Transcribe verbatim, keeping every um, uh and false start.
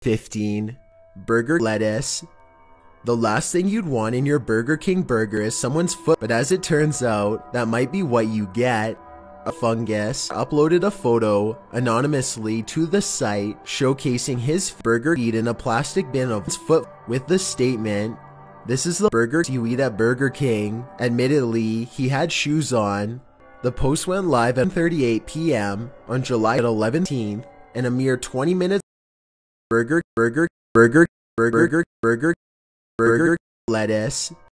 fifteen. Burger lettuce. The last thing you'd want in your Burger King burger is someone's foot, but as it turns out, that might be what you get. A fungus uploaded a photo anonymously to the site showcasing his burger eat in a plastic bin of his foot with the statement, "This is the burger you eat at Burger King." Admittedly, he had shoes on. The post went live at thirty-eight p m on July eleventh, and a mere twenty minutes burger, burger, burger, burger, burger, burger, lettuce.